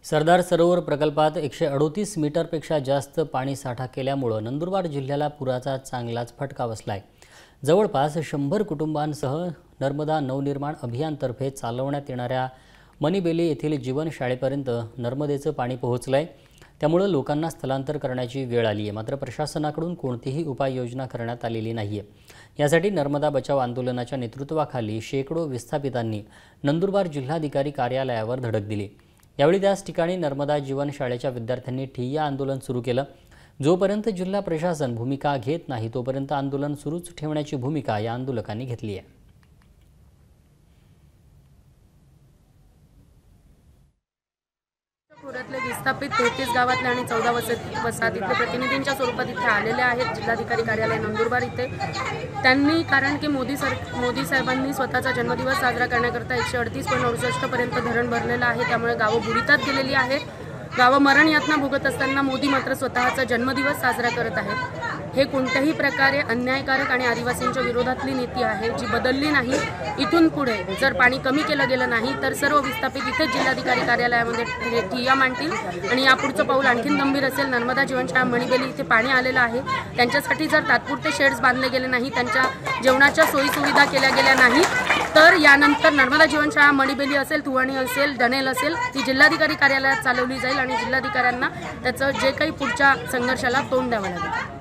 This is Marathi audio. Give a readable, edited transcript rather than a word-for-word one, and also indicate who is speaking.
Speaker 1: सरदार सरोवर प्रकल्पात 138 मीटरपेक्षा जास्त पाणी साठा केल्यामुळे नंदुरबार जिल्ह्याला पुराचा चांगलाच फटका बसलाय। जवळपास 100 कुटुंबांसह नर्मदा नवनिर्माण अभियानतर्फे चालवण्यात येणाऱ्या मणिबेली येथील जीवन शाळेपर्यंत नर्मदेचं पाणी पोहोचलंय। त्यामुळे लोकांना स्थलांतर करण्याची वेळ आली आहे। मात्र प्रशासनाकडून कोणतीही उपाययोजना करण्यात आलेली नाहीये। यासाठी नर्मदा बचाव आंदोलनाच्या नेतृत्वाखाली शेकडो विस्थापितांनी नंदुरबार जिल्हाधिकारी कार्यालयावर धडक दिली। यावेळी त्याच ठिकाणी नर्मदा जीवन शाळेच्या विद्यार्थ्यांनी ठिय्या आंदोलन सुरू केलं। जोपर्यंत जिल्हा प्रशासन भूमिका घेत नाही तोपर्यंत आंदोलन सुरूच ठेवण्याची भूमिका या आंदोलकांनी घेतली आहे।
Speaker 2: पुरातले विस्थापित 33 गावातले आणि 14 वसाहतीतले प्रतिनिधींच्या स्वरूपात इथे आलेले आहेत जिल्हाधिकारी कार्यालय नंदुरबार इथे। त्यांनी कारण की मोदी साहेबांनी स्वतःचा जन्मदिवस साजरा करण्याकरता 138.68 पर्यंत धरण भरलेलं आहे। त्यामुळे गावं बुडीतात गेलेली आहेत। गावं मरण यातना भोगत असताना मोदी मात्र स्वतःचा जन्मदिवस साजरा करत आहेत। हे कोणत्याही प्रकारे अन्यायकारक आणि आदिवासींच्या विरोधातली नीती आहे जी बदलली नाही। इथून पुढे जर पाणी कमी केलं गेलं नाही तर सर्व विस्थापित इथे जिल्हाधिकारी कार्यालयामध्ये ठिय्या मांडतील आणि यापुढचं पाऊल आणखीन गंभीर असेल। नर्मदा जीवनशाळा मणिबेली इथे पाणी आलेलं आहे, त्यांच्यासाठी जर तात्पुरते शेड्स बांधले गेले नाही, त्यांच्या जेवणाच्या सोयीसुविधा केल्या गेल्या नाहीत तर यानंतर नर्मदा जीवनशाळा मणिबेली असेल, तुवाणी असेल, डनेल असेल ती जिल्हाधिकारी कार्यालयात चालवली जाईल आणि जिल्हाधिकाऱ्यांना त्याचं जे काही पुढच्या संघर्षाला तोंड द्यावं लागेल।